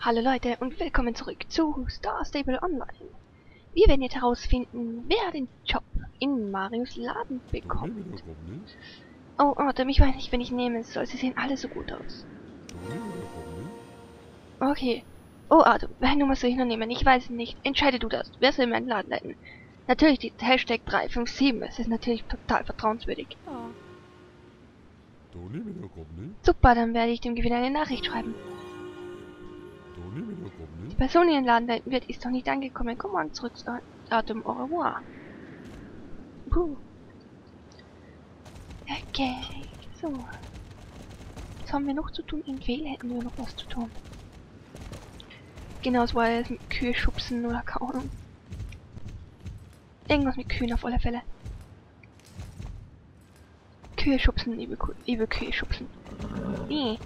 Hallo Leute und willkommen zurück zu Star Stable Online. Wir werden jetzt herausfinden, wer den Job in Marios Laden bekommt. Oh, Artem, ich weiß nicht, wenn ich nehme soll. Sie sehen alle so gut aus. Okay. Oh, Artem, welche Nummer soll ich noch nehmen? Ich weiß es nicht. Entscheide du das. Wer soll meinen Laden leiten? Natürlich die Hashtag 357. Es ist natürlich total vertrauenswürdig. Super, dann werde ich dem Gewinner eine Nachricht schreiben. Die Person, die den Laden leiten wird, ist noch nicht angekommen. Komm morgen zurück zu Atem. Au revoir. Okay, so. Was haben wir noch zu tun? In Wähl hätten wir noch was zu tun. Genau, es war jetzt mit Kühe schubsen oder keine Ahnung. Irgendwas mit Kühen auf alle Fälle. Kühe schubsen, liebe Kühe schubsen. Nee.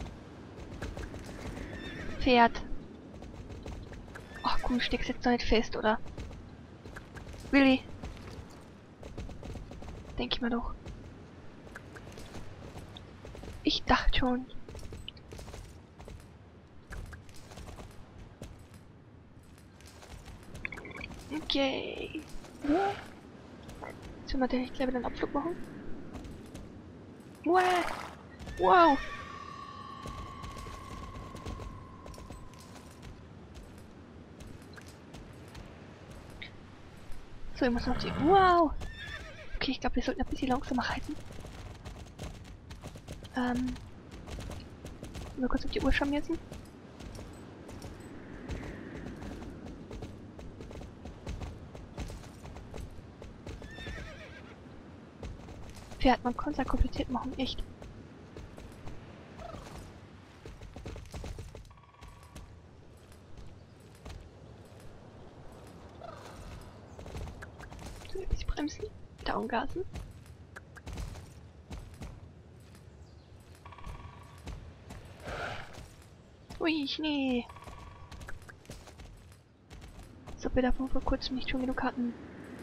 Pferd. Ach komm, steck's jetzt doch nicht fest, oder? Really? Denk ich mir doch. Ich dachte schon. Okay. Sollen wir denn nicht gleich wieder einen Abflug machen? Wow. So, ich muss noch die... Wow. Okay, ich glaube, wir sollten ein bisschen langsamer reiten. Mal kurz auf die Uhr schauen müssen. Pferd, man kann es ja kompliziert machen, echt. So, ein bisschen bremsen. Downgasen. Ui, Schnee. So, wir davon vor kurzem nicht schon genug hatten.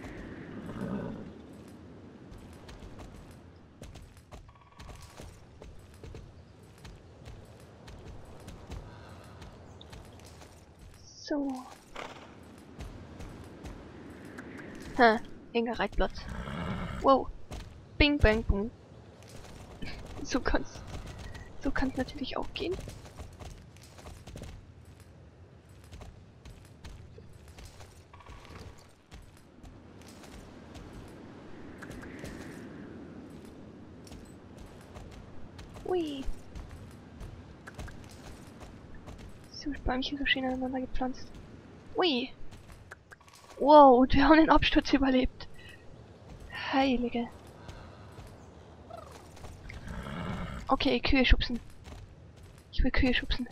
So. Enger Reitplatz. Wow. Bing, bang, boom. So kann's natürlich auch gehen. Ui. So, Bäumchen so schön aneinander gepflanzt. Ui. Wow, und wir haben den Absturz überlebt. Heilige. Okay, Kühe schubsen. Ich will Kühe schubsen.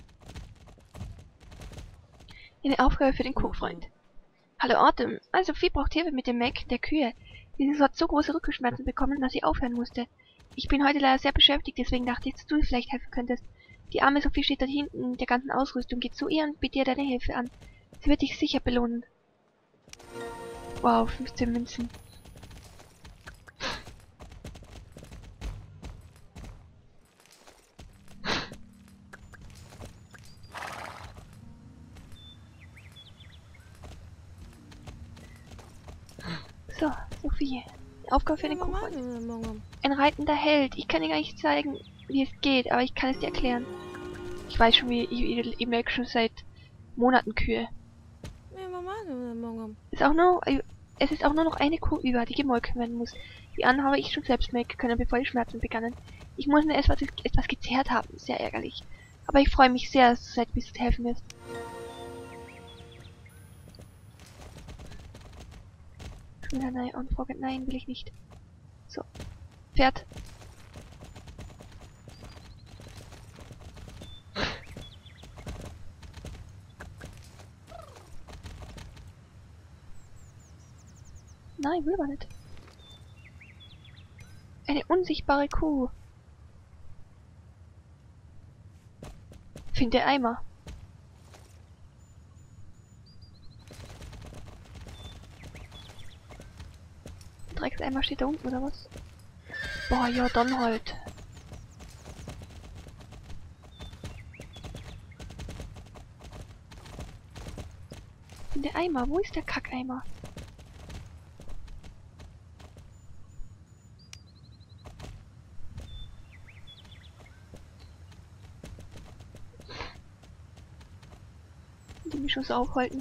Eine Aufgabe für den Kochfreund. Hallo Atem. Also Sophie braucht Hilfe mit dem Melken der Kühe. Dieses hat so große Rückenschmerzen bekommen, dass sie aufhören musste. Ich bin heute leider sehr beschäftigt, deswegen dachte ich, dass du vielleicht helfen könntest. Die arme Sophie steht dort hinten mit der ganzen Ausrüstung. Geh zu ihr und bitte ihr deine Hilfe an. Sie wird dich sicher belohnen. Wow, 15 Münzen. So, Sophie. Aufgabe für den Kochfreund. Ein reitender Held. Ich kann dir gar nicht zeigen, wie es geht, aber ich kann es dir erklären. Ich weiß schon, wie ich melke schon seit Monaten Kühe. Es ist auch nur noch eine Kuh über, die gemolken werden muss. Die anderen habe ich schon selbst melken können, bevor die Schmerzen begannen. Ich muss nur etwas gezehrt haben. Sehr ärgerlich. Aber ich freue mich sehr, dass du seit bist helfen wirst. Schon wieder eine Anfrage. Nein, will ich nicht. So. Pferd. Nein, will man nicht. Eine unsichtbare Kuh. Finde Eimer. Dreckseimer steht da unten, oder was? Boah, ja, dann halt. denn der Eimer? Wo ist der Kackeimer? Die mich schon so aufhalten.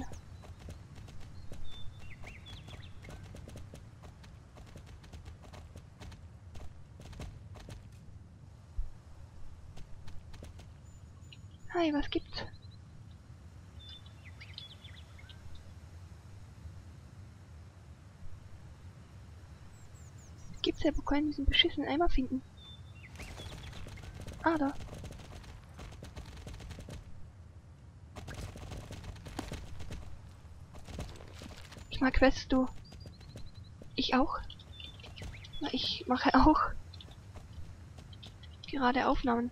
Hi, was gibt's? Gibt's ja, wo können wir diesen beschissenen Eimer finden? Ah, da. Ich mag Quests, du. Ich auch. Na, ich mache auch gerade Aufnahmen.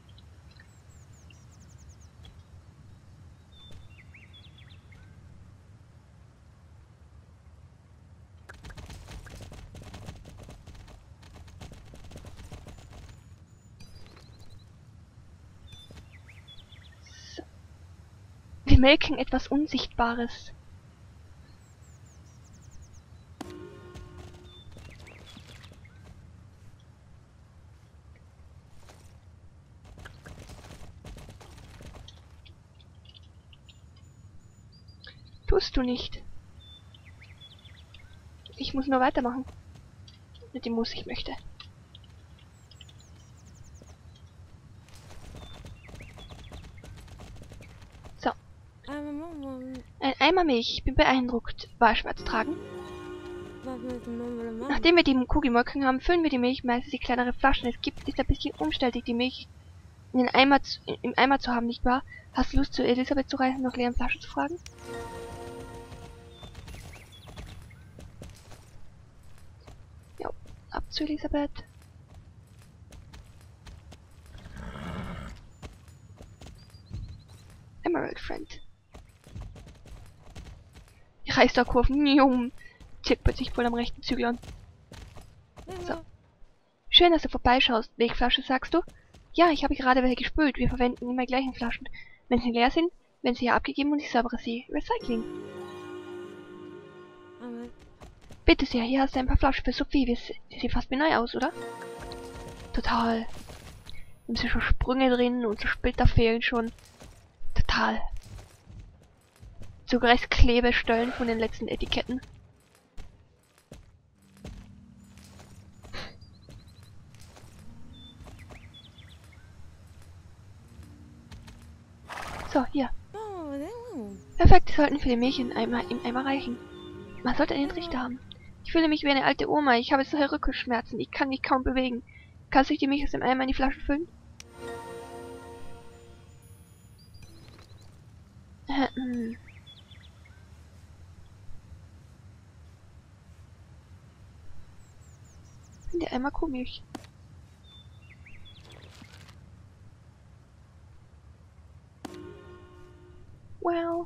So. Wir melken etwas Unsichtbares. Tust du nicht. Ich muss nur weitermachen. Mit dem ich möchte. So. Ein Eimer Milch. Ich bin beeindruckt. Wahlschmerz tragen. Nachdem wir die Kuh molken haben, füllen wir die Milch meistens in kleinere Flaschen. Es ist ein bisschen umständlich, die Milch in den im Eimer zu haben, nicht wahr? Hast du Lust, zu Elisabeth zu reisen und nach leeren Flaschen zu fragen? Jo, ab zu Elisabeth. Emerald Friend. Die Reichstag-Kurven. Nium. Tippert sich voll am rechten Zügel an. So. Schön, dass du vorbeischaust. Milchflasche, sagst du? Ja, ich habe gerade welche gespült. Wir verwenden immer die gleichen Flaschen. Wenn sie leer sind, werden sie hier abgegeben und ich säubere sie. Recycling. Bitte sehr, hier hast du ein paar Flaschen für Sophie. Die sehen fast wie neu aus, oder? Total. Haben sie schon Sprünge drin und so Splitter fehlen schon. Total. Sogar Klebestellen von den letzten Etiketten. So, hier. Perfekt, die sollten für die Milch im Eimer reichen. Man sollte einen Trichter haben. Ich fühle mich wie eine alte Oma. Ich habe solche Rückenschmerzen. Ich kann mich kaum bewegen. Kannst du die Milch aus dem Eimer in die Flasche füllen? Der Eimer Kuhmilch. Well.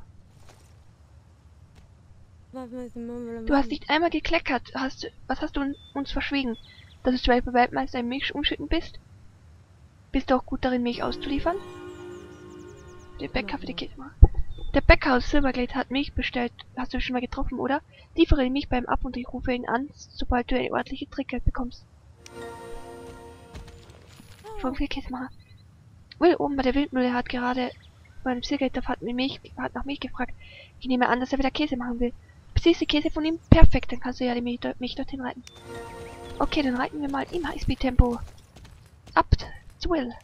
Du hast nicht einmal gekleckert. Was hast du uns verschwiegen? Dass du bei Weltmeister in Milch umschütten bist? Bist du auch gut darin, Milch auszuliefern? Der Bäcker für die Kinder. Der Bäcker aus Silverglade hat Milch bestellt. Hast du ihn schon mal getroffen, oder? Liefere ihn Milch beim Ab und ich rufe ihn an, sobald du eine ordentliche Trickgeld bekommst. Von viel Käsemacher. Will oben bei der Windmühle hat gerade bei einem Silverglade hat nach Milch gefragt. Ich nehme an, dass er wieder Käse machen will. Beziehst du Käse von ihm? Perfekt, dann kannst du ja die Milch dorthin reiten. Okay, dann reiten wir mal im Highspeed-Tempo. Ab zu Will.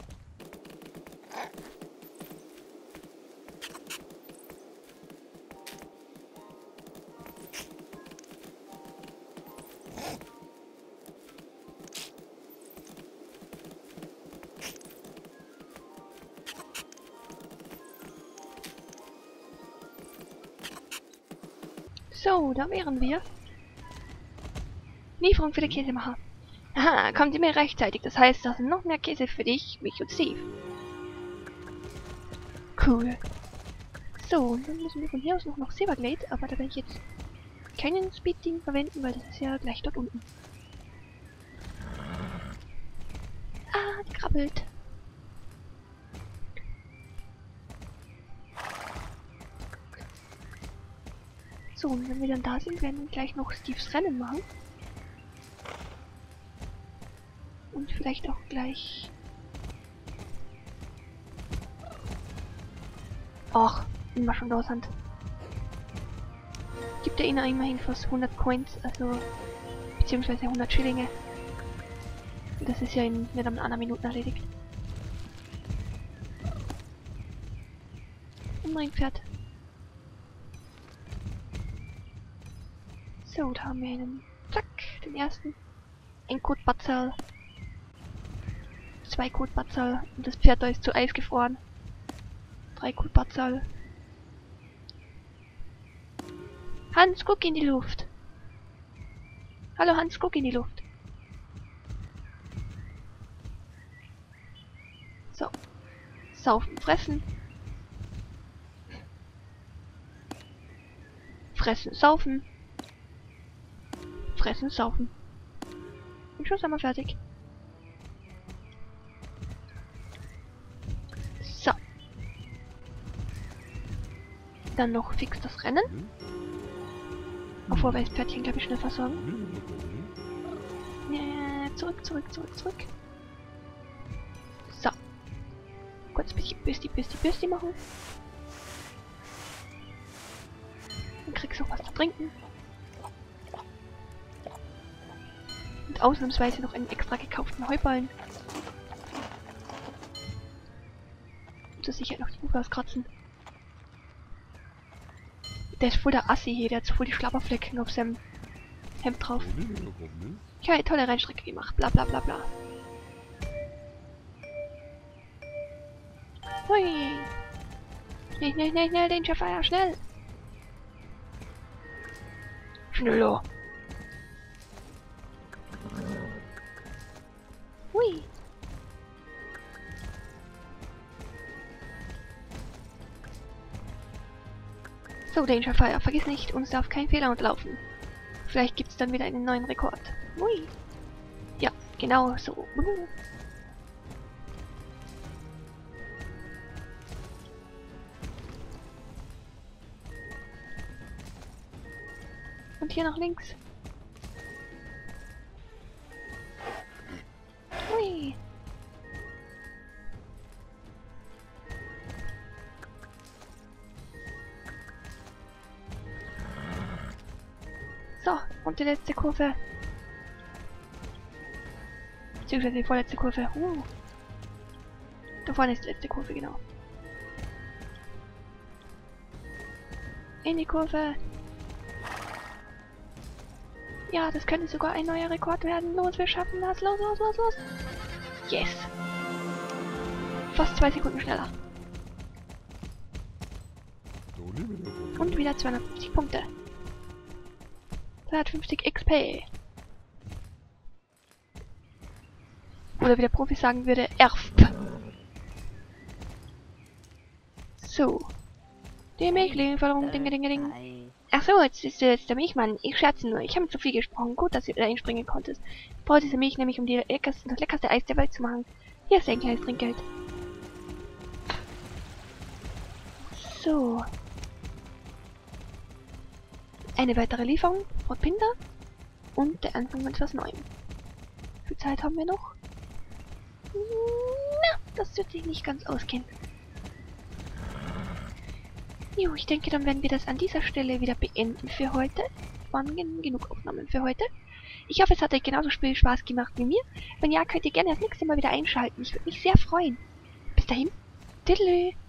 So, da wären wir. Lieferung für den Käsemacher. Aha, kommt immer rechtzeitig. Das heißt, das sind noch mehr Käse für dich, mich und Steve. Cool. So, und dann müssen wir von hier aus noch nach Silverglade, aber da werde ich jetzt keinen Speed-Ding verwenden, weil das ist ja gleich dort unten. Ah, die krabbelt. So, und wenn wir dann da sind, werden wir gleich noch Steves Rennen machen. Und vielleicht auch gleich... Ach, bin mal schon da sind. Gibt er ihnen immerhin fast 100 Coins, also... beziehungsweise 100 Schillinge. Und das ist ja in nicht einer Minute erledigt. Und mein Pferd. So, da haben wir einen. Zack, den ersten. Ein Kotbatzerl. 2 Kotbatzerl. Und das Pferd da ist zu Eis gefroren. 3 Kotbatzerl. Hans, guck in die Luft. Hallo Hans, guck in die Luft. So. Saufen, fressen. Fressen, saufen. Fressen, saufen. Und schon sind wir fertig. So. Dann noch fix das Rennen. Obwohl wir das Pferdchen, glaube ich, schnell versorgen. Zurück. So. Kurz Bürsti machen. Dann kriegst du auch was zu trinken. Und ausnahmsweise noch einen extra gekauften Heuballen. Und zur Sicherheit noch die Hufe auskratzen. Der ist voll der Assi hier, der hat so voll die Schlapperflecken auf seinem Hemd drauf. Ich habe eine tolle Rennstrecke gemacht, bla bla bla bla. Hui! Schnell, den Chefeier, schnell! Schneller! Hui! So, Danger Fire, vergiss nicht, uns darf kein Fehler unterlaufen. Vielleicht gibt's dann wieder einen neuen Rekord. Hui! Ja, genau so. Und hier nach links. Hui! So, und die letzte Kurve. Beziehungsweise die vorletzte Kurve. Da vorne ist die letzte Kurve, genau. In die Kurve. Ja, das könnte sogar ein neuer Rekord werden. Los, wir schaffen das. Los. Yes. Fast 2 Sekunden schneller. Und wieder 250 Punkte. 250 XP. Oder wie der Profi sagen würde, ERF. So. Die Milchlieferung, ding. Ach so, jetzt ist der Milchmann. Ich scherze nur. Ich habe zu viel gesprochen. Gut, dass du da einspringen konntest. Ich brauche diese Milch nämlich, um das leckerste Eis der Welt zu machen. Hier ist ein kleines Trinkgeld. So. Eine weitere Lieferung, Frau Pinder. Und der Anfang mit etwas Neuem. Wie viel Zeit haben wir noch? Na, das wird sich nicht ganz ausgehen. Jo, ich denke, dann werden wir das an dieser Stelle wieder beenden für heute. Waren genug Aufnahmen für heute. Ich hoffe, es hat euch genauso viel Spaß gemacht wie mir. Wenn ja, könnt ihr gerne das nächste Mal wieder einschalten. Ich würde mich sehr freuen. Bis dahin. Tüdelü.